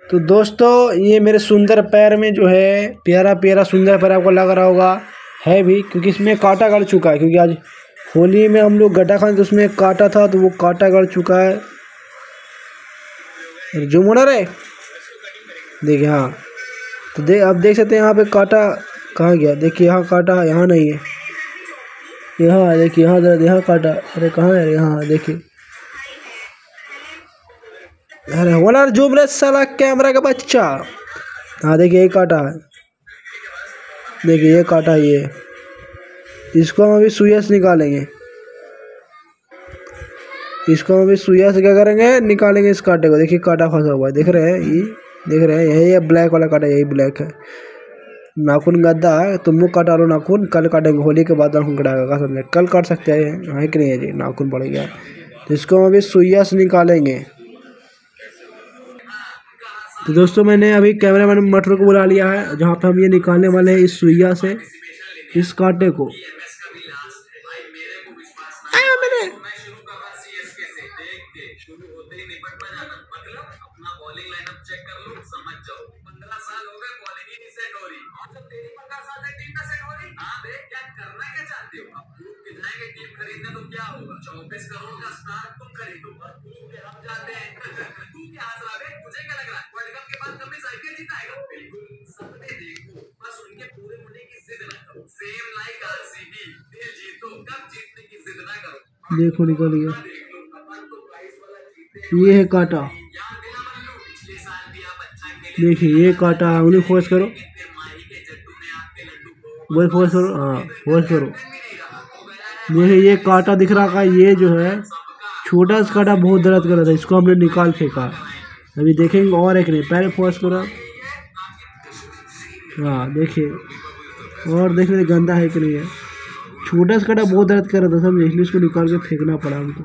तो दोस्तों ये मेरे सुंदर पैर में जो है प्यारा प्यारा सुंदर पैर आपको लग रहा होगा है भी, क्योंकि इसमें कांटा गड़ चुका है। क्योंकि आज होली में हम लोग गड्ढा खाने तो उसमें कांटा था, तो वो कांटा गड़ चुका है। जो मोड़ा रहे देखिए, हाँ तो अब देख सकते हैं यहाँ पे कांटा कहाँ गया। देखिए यहाँ कांटा, यहाँ नहीं है, यहाँ देखिए, यहाँ दर्द, यहाँ कांटा, अरे कहाँ है, यहाँ देखिए। अरे वाला जूम रे साला कैमरा का बच्चा। हाँ देखिए ये कांटा है, देखिए ये कांटा है ये। इसको हम अभी सुइया से निकालेंगे, इसको हम अभी सुइया से क्या करेंगे, निकालेंगे इस कांटे को। देखिए कांटा फंसा हुआ है, देख रहे हैं ये, देख रहे हैं ये ब्लैक वाला कांटा, यही ब्लैक है। नाखून गद्दा है, तुम लोग काटा लो नाखून, कल काटेंगे, होली के बाद नाखून कटाएगा, क्या समझे, कल काट सकते हैं, है कि नहीं है जी, नाखून पड़ गया। तो इसको हम अभी सुइया से निकालेंगे। तो दोस्तों मैंने अभी कैमरामैन मटर को बुला लिया है, जहाँ पे हम ये निकालने वाले हैं इस सुइया से इस कांटे को। देखो निकल गया, ये है कांटा, देखिए ये कांटा। उन्हें फोर्स करो, वही फोर्स करो, हाँ फोर्स करो। देखिए ये कांटा दिख रहा का, ये जो है छोटा सा कांटा बहुत दर्द कर रहा था, इसको हमने निकाल फेंका। अभी देखेंगे और एक नहीं, पहले फोर्स करो, हाँ देखिए, और देख रहे गंदा है कि नहीं है। छोटा सा कांटा बहुत दर्द कर रहा था, समझे, इसलिए इसको निकाल के फेंकना पड़ा हमको।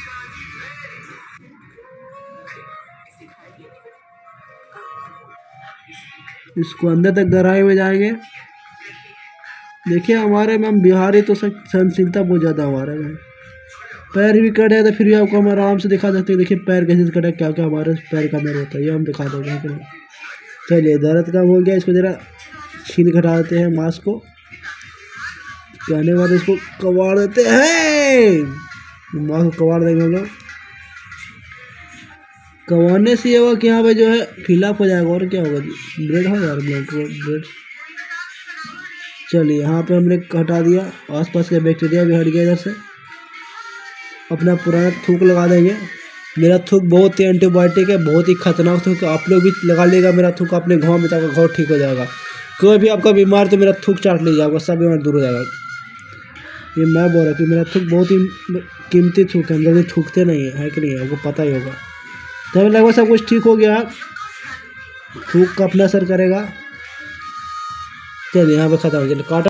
इसको अंदर तक गहराई में जाएंगे। देखिए हमारे में हम बिहारी तो सहनशीलता बहुत ज़्यादा हमारे में। पैर भी कटे हैं तो फिर भी आपको हम आराम से दिखा सकते हैं। देखिए पैर कैसे से कटा, क्या क्या हमारे पैर का अंदर होता है, ये हम दिखा देंगे। चलिए दर्द कम हो गया, इसको ज़रा छीन घटा देते हैं मांस को, कहने वाले इसको कबाड़ देते हैं, मांस को कबाड़ देंगे हम लोग। कबाड़ने से ये होगा कि यहाँ पे जो है फिलअप हो जाएगा, और क्या होगा जी, ब्रेड हो यार, ब्रेड। चलिए यहाँ पे हमने हटा दिया, आसपास का बैक्टीरिया भी हट गया इधर से। अपना पुराना थूक लगा देंगे। मेरा थूक बहुत ही एंटीबायोटिक है, बहुत ही खतरनाक थूक, आप लोग भी लगा लीजिएगा मेरा थूक अपने घाव में, ताकि घाव ठीक हो जाएगा। कोई भी आपका बीमार तो मेरा थूक चाट लीजिए, आपका सब बीमार दूर हो जाएगा। ये मैं बोल रहा कि मेरा थूक बहुत ही कीमती थूक है, हम जल्दी थूकते नहीं है कि नहीं, आपको पता ही होगा। तो हमें लगभग सब कुछ ठीक हो गया, थूक का अपना असर करेगा। चलिए यहाँ पे खत्म हो गया कांटा।